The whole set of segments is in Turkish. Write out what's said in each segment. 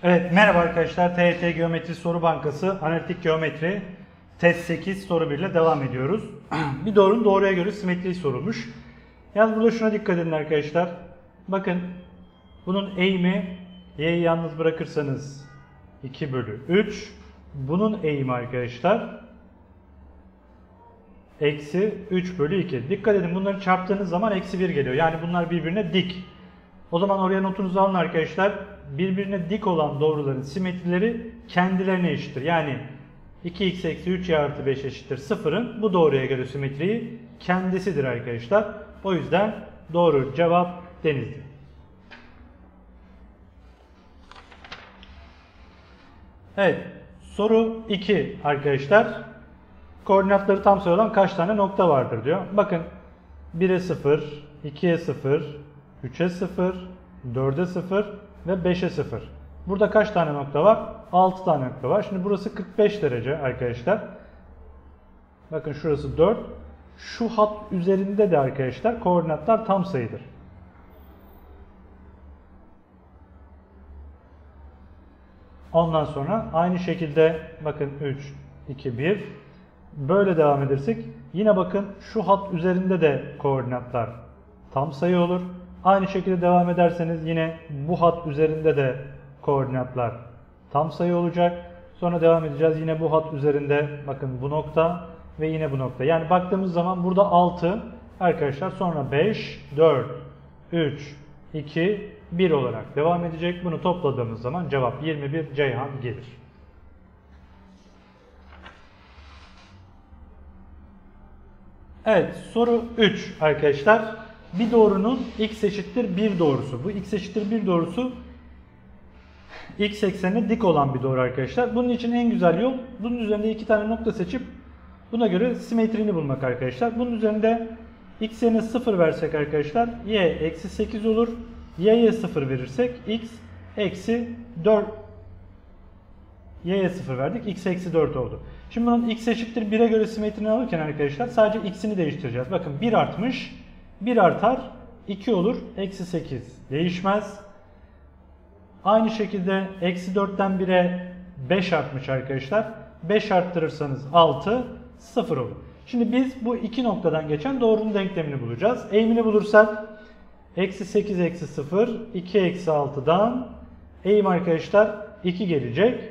Evet, merhaba arkadaşlar. TYT Geometri Soru Bankası Analitik Geometri Test 8 soru 1 ile devam ediyoruz. Bir doğrunun doğruya göre simetriği sorulmuş. Yalnız burada şuna dikkat edin arkadaşlar. Bakın bunun eğimi, y'yi yalnız bırakırsanız 2/3. Bunun eğimi arkadaşlar eksi 3/2. Dikkat edin, bunları çarptığınız zaman eksi 1 geliyor. Yani bunlar birbirine dik. O zaman oraya notunuzu alın arkadaşlar. Birbirine dik olan doğruların simetrileri kendilerine eşittir. Yani 2x eksi 3y artı 5 eşittir 0'ın bu doğruya göre simetriği kendisidir arkadaşlar. O yüzden doğru cevap Denizli. Evet, soru 2 arkadaşlar. Koordinatları tam sayı olan kaç tane nokta vardır diyor. Bakın 1'e 0, 2'ye 0, 3'e 0, 4'e 0 ve 5'e 0. Burada kaç tane nokta var? 6 tane nokta var. Şimdi burası 45 derece arkadaşlar. Bakın şurası 4. Şu hat üzerinde de arkadaşlar koordinatlar tam sayıdır. Ondan sonra aynı şekilde bakın 3, 2, 1. Böyle devam edersek yine bakın şu hat üzerinde de koordinatlar tam sayı olur. Aynı şekilde devam ederseniz yine bu hat üzerinde de koordinatlar tam sayı olacak. Sonra devam edeceğiz. Yine bu hat üzerinde bakın bu nokta ve yine bu nokta. Yani baktığımız zaman burada 6 arkadaşlar, sonra 5, 4, 3, 2, 1 olarak devam edecek. Bunu topladığımız zaman cevap 21 Ceyhan gelir. Evet, soru 3 arkadaşlar. Bir doğrunun x eşittir 1 doğrusu. Bu x eşittir 1 doğrusu x eksenine dik olan bir doğru arkadaşlar. Bunun için en güzel yol bunun üzerinde 2 tane nokta seçip buna göre simetrini bulmak arkadaşlar. Bunun üzerinde x yerine 0 versek arkadaşlar y eksi 8 olur. Y'ye 0 verirsek x eksi 4. Y'ye 0 verdik. X eksi 4 oldu. Şimdi bunun x eşittir 1'e göre simetrini alırken arkadaşlar sadece x'ini değiştireceğiz. Bakın 1 artmış. 1 artar. 2 olur. Eksi 8 değişmez. Aynı şekilde eksi 4'ten 1'e 5 artmış arkadaşlar. 5 arttırırsanız 6, 0 olur. Şimdi biz bu iki noktadan geçen doğrunun denklemini bulacağız. Eğimini bulursak eksi 8 eksi 0, 2 eksi 6'dan eğim arkadaşlar 2 gelecek.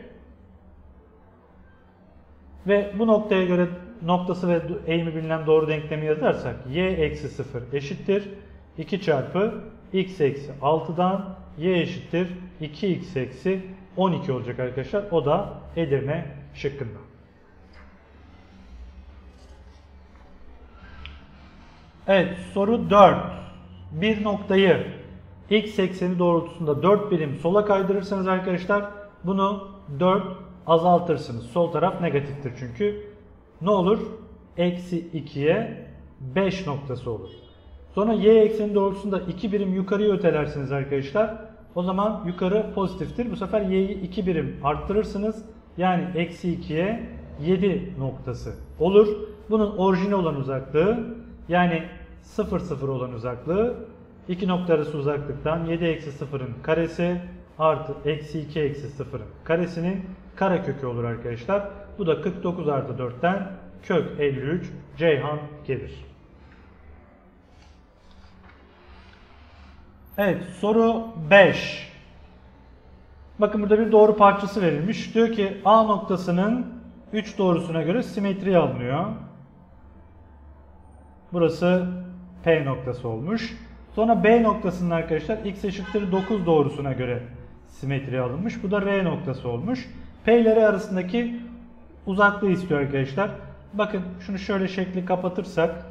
Ve bu noktaya göre noktası ve eğimi bilinen doğru denklemi yazarsak y eksi 0 eşittir 2 çarpı x eksi 6'dan y eşittir 2x eksi 12 olacak arkadaşlar. O da Edirne şıkkında. Evet, soru 4. Bir noktayı x ekseni doğrultusunda 4 birim sola kaydırırsanız arkadaşlar bunu 4 azaltırsınız. Sol taraf negatiftir çünkü. Ne olur? Eksi 2'ye 5 noktası olur. Sonra y ekseni doğrultusunda 2 birim yukarıya ötelersiniz arkadaşlar. O zaman yukarı pozitiftir. Bu sefer y'yi 2 birim arttırırsınız. Yani eksi 2'ye 7 noktası olur. Bunun orijine olan uzaklığı yani 0, 0 olan uzaklığı 2 nokta arası uzaklıktan 7 eksi 0'ın karesi artı eksi 2 eksi 0'ın karesinin karekökü olur arkadaşlar. Bu da 49 artı 4'ten kök 53 Ceyhan gelir. Evet, soru 5. Bakın burada bir doğru parçası verilmiş. Diyor ki A noktasının 3 doğrusuna göre simetri alınıyor. Burası P noktası olmuş. Sonra B noktasının arkadaşlar x eşittir 9 doğrusuna göre simetri alınmış. Bu da R noktası olmuş. P ile R arasındaki uzaklığı istiyor arkadaşlar. Bakın şunu şöyle şekli kapatırsak.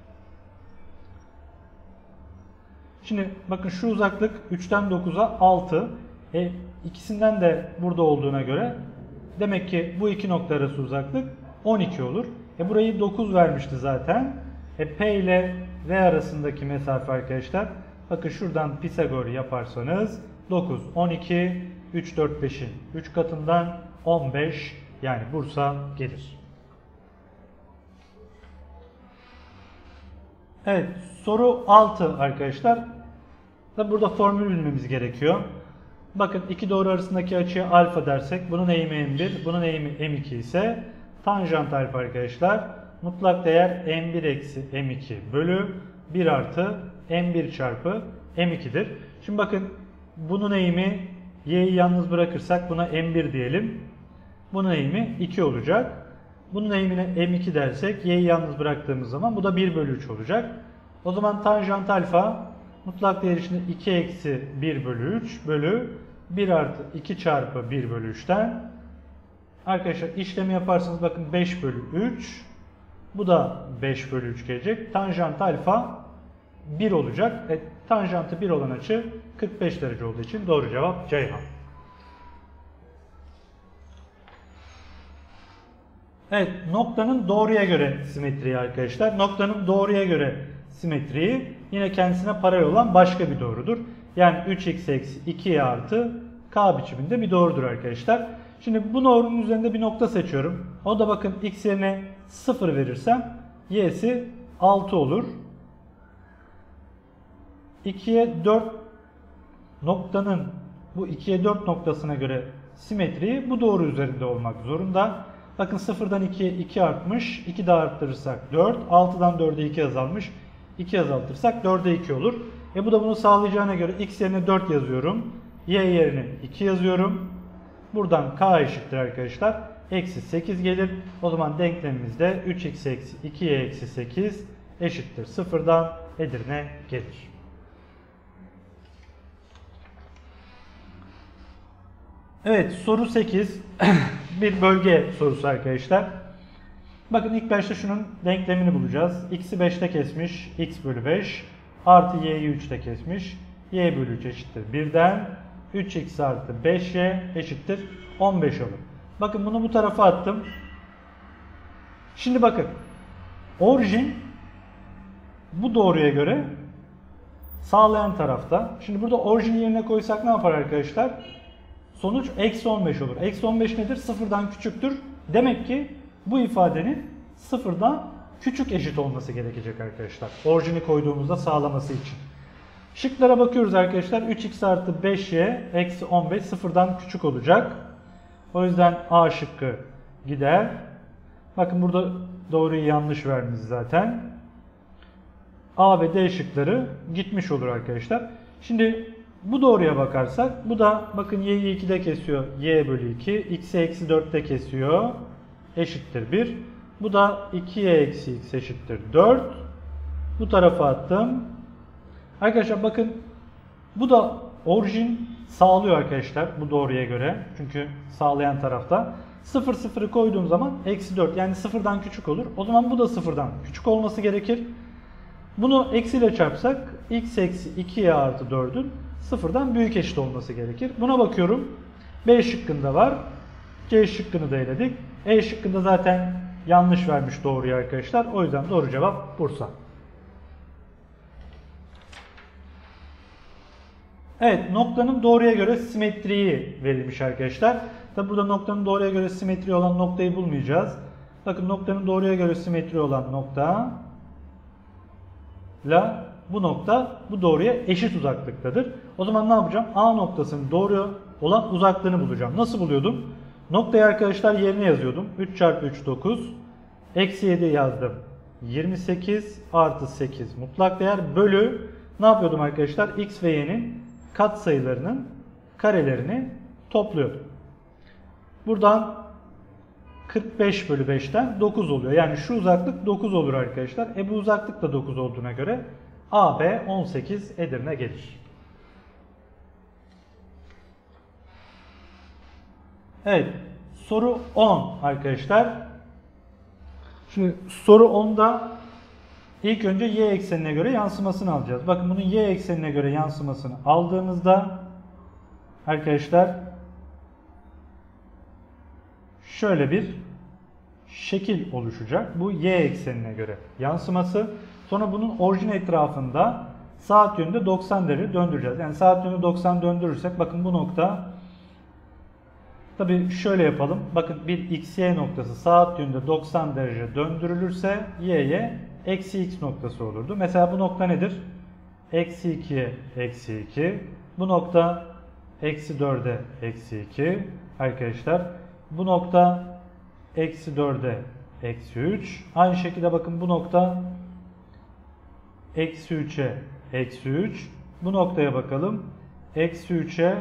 Şimdi bakın şu uzaklık 3'ten 9'a 6. İkisinden de burada olduğuna göre demek ki bu iki nokta arası uzaklık 12 olur. Burayı 9 vermişti zaten. P ile R arasındaki mesafe arkadaşlar. Bakın şuradan Pisagor yaparsanız 9, 12, 3, 4, 5'in 3 katından 15 yani Bursa gelir. Evet, soru 6 arkadaşlar. Burada formül bilmemiz gerekiyor. Bakın iki doğru arasındaki açıya alfa dersek bunun eğimi m1, bunun eğimi m2 ise tanjant alfa arkadaşlar mutlak değer m1 eksi m2 bölü 1 artı m1 çarpı m2'dir. Şimdi bakın bunun eğimi y'yi yalnız bırakırsak buna m1 diyelim. Bunun eğimi 2 olacak. Bunun eğimine m2 dersek y'yi yalnız bıraktığımız zaman bu da 1 bölü 3 olacak. O zaman tanjant alfa mutlak değer içinde 2 eksi 1 bölü 3 bölü 1 artı 2 çarpı 1 bölü 3'ten. Arkadaşlar işlemi yaparsanız bakın 5 bölü 3. Bu da 5 bölü 3 gelecek. Tanjant alfa 1 olacak. Tanjantı 1 olan açı 45 derece olduğu için doğru cevap Ceyhan. Evet, noktanın doğruya göre simetriği arkadaşlar. Noktanın doğruya göre simetriği yine kendisine paralel olan başka bir doğrudur. Yani 3x eksi 2y artı k biçiminde bir doğrudur arkadaşlar. Şimdi bu doğrunun üzerinde bir nokta seçiyorum. O da bakın x yerine 0 verirsem y'si 6 olur. 2'ye 4 noktanın bu 2'ye 4 noktasına göre simetriği bu doğru üzerinde olmak zorunda. Bakın 0'dan 2'ye 2 artmış. 2 daha arttırırsak 4. 6'dan 4'e 2 azalmış. 2 azaltırsak 4'e 2 olur. Bu da bunu sağlayacağına göre x yerine 4 yazıyorum. Y yerine 2 yazıyorum. Buradan k eşittir arkadaşlar. Eksi 8 gelir. O zaman denklemimizde 3x eksi 2y eksi 8 eşittir 0'dan Edirne gelir. Evet, soru 8 bir bölge sorusu arkadaşlar. Bakın ilk başta şunun denklemini bulacağız. X'i 5'te kesmiş, x bölü 5 artı y'yi 3'te kesmiş. Y bölü 3 eşittir 1'den 3x artı 5y eşittir 15 olur. Bakın bunu bu tarafa attım. Şimdi bakın orijin bu doğruya göre sağlayan tarafta. Şimdi burada orijin yerine koysak ne yapar arkadaşlar? Sonuç eksi 15 olur. Eksi 15 nedir? Sıfırdan küçüktür. Demek ki bu ifadenin sıfırdan küçük eşit olması gerekecek arkadaşlar. Orijini koyduğumuzda sağlaması için. Şıklara bakıyoruz arkadaşlar. 3x artı 5y eksi 15 sıfırdan küçük olacak. O yüzden A şıkkı gider. Bakın burada doğruyu yanlış vermiş zaten. A ve D şıkları gitmiş olur arkadaşlar. Şimdi bu doğruya bakarsak bu da bakın y'yi 2'de kesiyor. Y bölü 2. X'i eksi 4'te kesiyor. Eşittir 1. Bu da 2y eksi x eşittir 4. Bu tarafa attım. Arkadaşlar bakın bu da orijin sağlıyor arkadaşlar bu doğruya göre. Çünkü sağlayan tarafta. 0 0'ı koyduğum zaman eksi 4 yani sıfırdan küçük olur. O zaman bu da sıfırdan küçük olması gerekir. Bunu eksiyle çarpsak x eksi 2y artı 4'ün sıfırdan büyük eşit olması gerekir. Buna bakıyorum. B şıkkında var. C şıkkını da eledik. E şıkkında zaten yanlış vermiş doğruyu arkadaşlar. O yüzden doğru cevap Bursa. Evet, noktanın doğruya göre simetriği verilmiş arkadaşlar. Tabi burada noktanın doğruya göre simetri olan noktayı bulmayacağız. Bakın noktanın doğruya göre simetri olan nokta ile bu nokta bu doğruya eşit uzaklıktadır. O zaman ne yapacağım? A noktasının doğru olan uzaklığını bulacağım. Nasıl buluyordum? Noktayı arkadaşlar yerine yazıyordum. 3 çarpı 3 9. Eksi 7 yazdım. 28 artı 8 mutlak değer bölü ne yapıyordum arkadaşlar? X ve y'nin katsayılarının karelerini topluyordum. Buradan 45 bölü 5'ten 9 oluyor. Yani şu uzaklık 9 olur arkadaşlar. Bu uzaklık da 9 olduğuna göre AB 18 Edirne gelir. Evet. Soru 10 arkadaşlar. Şimdi soru 10'da ilk önce y eksenine göre yansımasını alacağız. Bakın bunun y eksenine göre yansımasını aldığımızda arkadaşlar şöyle bir şekil oluşacak. Bu y eksenine göre yansıması. Sonra bunun orijin etrafında saat yönünde 90 derece döndüreceğiz. Yani saat yönünde 90 döndürürsek bakın bu nokta tabii şöyle yapalım. Bakın bir xy noktası saat yönünde 90 derece döndürülürse y'ye eksi x noktası olurdu. Mesela bu nokta nedir? Eksi 2'ye eksi 2. Bu nokta eksi 4'e eksi 2 arkadaşlar. Bu nokta eksi 4'e eksi 3. Aynı şekilde bakın bu nokta eksi 3'e eksi 3. Bu noktaya bakalım. Eksi 3'e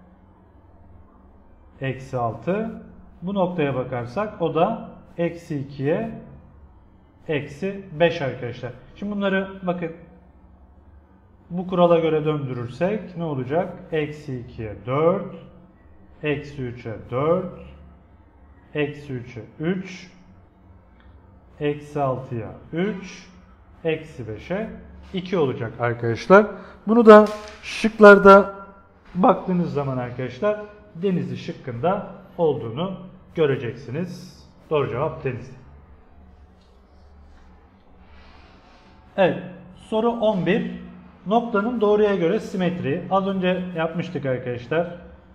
eksi 6. Bu noktaya bakarsak o da eksi 2'ye eksi 5 arkadaşlar. Şimdi bunları bakın bu kurala göre döndürürsek ne olacak? Eksi 2'ye 4, eksi 3'e 4, eksi 3'e 3, eksi 6'ya 3, eksi 5'e 2 olacak arkadaşlar. Bunu da şıklarda baktığınız zaman arkadaşlar Denizli şıkkında olduğunu göreceksiniz. Doğru cevap Denizli. Evet, soru 11. Noktanın doğruya göre simetri. Az önce yapmıştık arkadaşlar.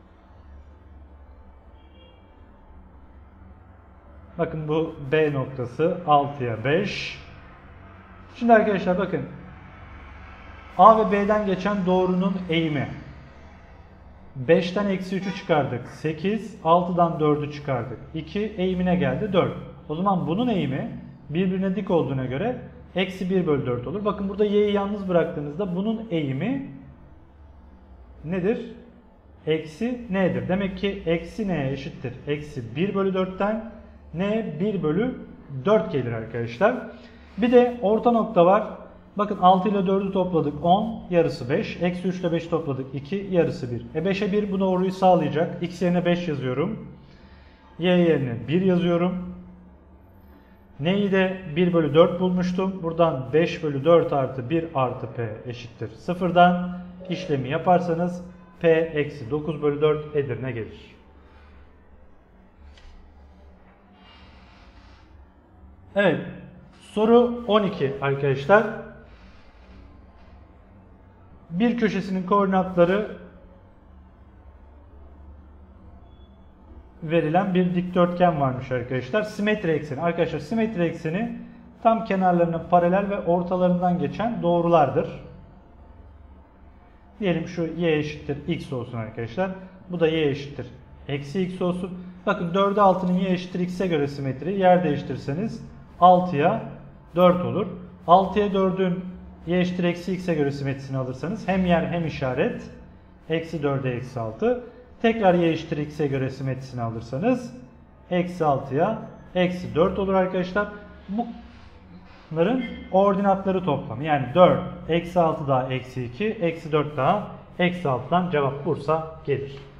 Bakın bu B noktası 6'ya 5. Şimdi arkadaşlar bakın. A ve B'den geçen doğrunun eğimi. 5'ten eksi 3'ü çıkardık. 8. 6'dan 4'ü çıkardık. 2. Eğimine geldi 4. O zaman bunun eğimi birbirine dik olduğuna göre eksi 1 bölü 4 olur. Bakın burada y'yi yalnız bıraktığınızda bunun eğimi nedir? Eksi n'dir. Demek ki eksi n'ye eşittir. Eksi 1 bölü 4'ten n 1 bölü 4 gelir arkadaşlar. Bir de orta nokta var. Bakın 6 ile 4'ü topladık 10, yarısı 5. Eksi 3 ile 5'i topladık 2, yarısı 1. 5'e 1 bu doğruyu sağlayacak. X yerine 5 yazıyorum. Y yerine 1 yazıyorum. N'yi de 1 bölü 4 bulmuştum. Buradan 5 bölü 4 artı 1 artı P eşittir 0'dan işlemi yaparsanız P eksi 9 bölü 4 Edirne gelir. Evet. Soru 12 arkadaşlar. Bir köşesinin koordinatları verilen bir dikdörtgen varmış arkadaşlar. Simetri ekseni. Arkadaşlar simetri ekseni tam kenarlarına paralel ve ortalarından geçen doğrulardır. Diyelim şu y eşittir x olsun arkadaşlar. Bu da y eşittir eksi x olsun. Bakın 4'e 6'nın y eşittir x'e göre simetri. Yer değiştirirseniz 6'ya 4 olur. 6'ya 4'ün y eşittir eksi x'e göre simetrisini alırsanız hem yer hem işaret eksi 4'e eksi 6. Tekrar y eşittir x'e göre simetrisini alırsanız eksi 6'ya eksi 4 olur arkadaşlar. Bunların ordinatları toplamı. Yani 4, eksi 6 daha eksi 2, eksi 4 daha eksi 6'dan cevap Bursa gelir.